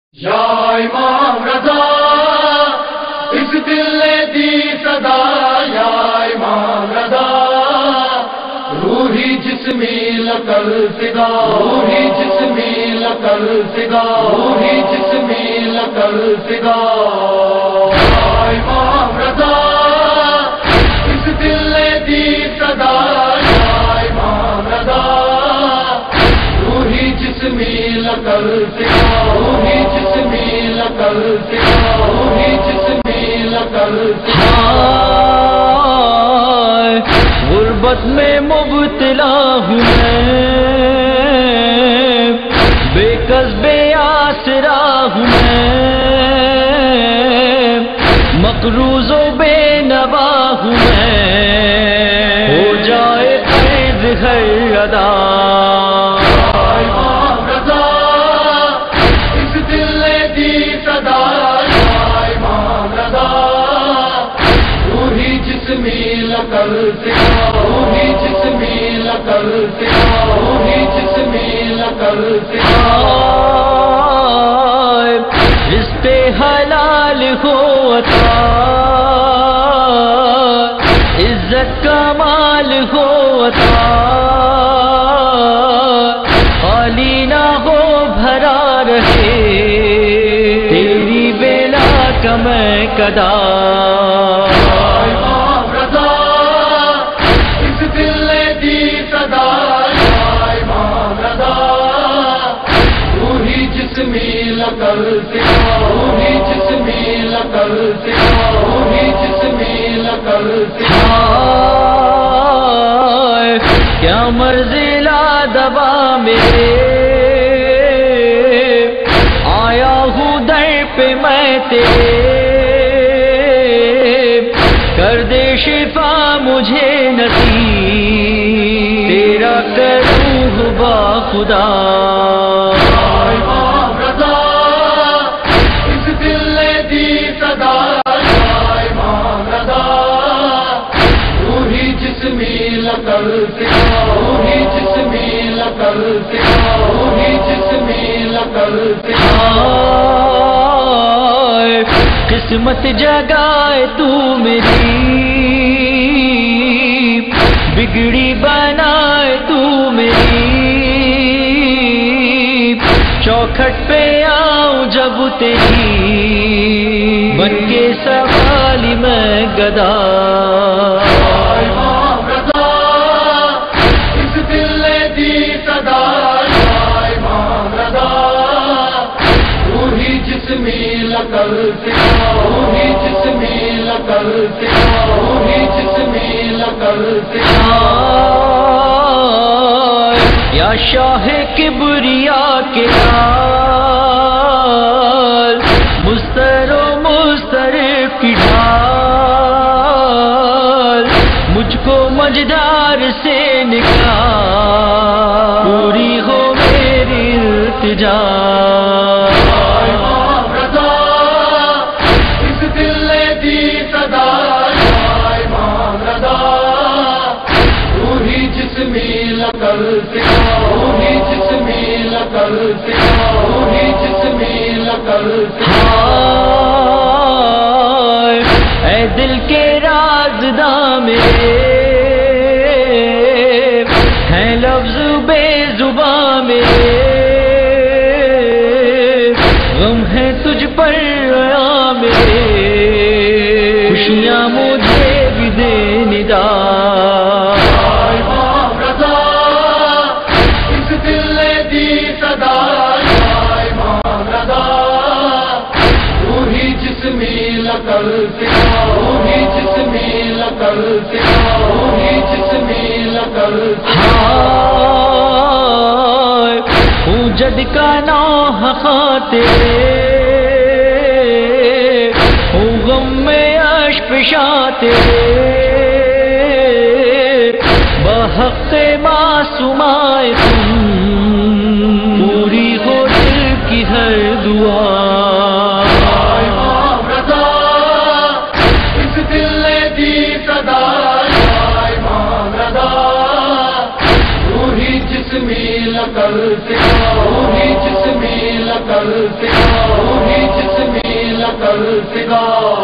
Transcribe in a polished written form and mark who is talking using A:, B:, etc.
A: یا امام رضا اس دل نے دی صدا، یا امام رضا روحی جسمی لکل فدا، روحی جسمی لکل فدا، روحی جسمی لکل فدا۔ یا امام رضا اس دل نے دی صدا، یا امام رضا روحی جسمی لکل فدا، روحی جسمی لکل فدا، روحی جسمی لکل فدا۔
B: غربت میں مبتلا ہوں میں، بے کس بے آسرا ہوں میں، مقروض و بے نوا ہوں میں، ہو جائے قید ہر ادا۔
A: لکل فدا، روحی جسمی لکل فدا، روحی جسمی لکل فدا۔
B: رزق حلال ہو عطا، عزت کا مال ہو عطا، خالی نہ ہو بھرا رہے تیری بیلا کا میں کدا۔
A: لکل فدا، روحی جسمی لکل فدا، روحی جسمی لکل فدا۔
B: کیا مرضی لا دبا میرے، آیا ہوں در پہ میں تیرے، کر دے شفا مجھے نصیب، تیرا کروں با خدا۔
A: لکل فدا، روحی جسمی لکل فدا، روحی جسمی لکل فدا۔
B: قسمت جگائے تو میری، بگڑی بنائے تو میری، چوکھٹ پہ آؤں جب تیری، بن کے سوالی میں گدا۔
A: لکل فدا، روحی جسمی لکل فدا، روحی جسمی لکل فدا۔
B: یا شاہ کبریا کے لال، مستر و مسترف کی ڈھال، مجھ کو مجدار سے نکال، پوری ہو میری التجا۔
A: لکل فدا، روحی جسمی لکل فدا، روحی جسمی لکل فدا۔
B: اے دل کے رازداں میرے، ہیں لفظ بے زباں میرے، غم ہے تجھ پر آیا میرے، خوشیاں مجھے بھی دے ندا۔
A: لکل فدا، روحی جسمی لکل فدا، روحی جسمی لکل فدا۔
B: ہوں جد کا نوح خاطر، ہوں غم میں اشک تیرے، بحق معصومائے تم، پوری ہو دل کی ہر دعا۔
A: لکل فدا، روحی جسمی لکل فدا۔ روحی جسمی لک الفدا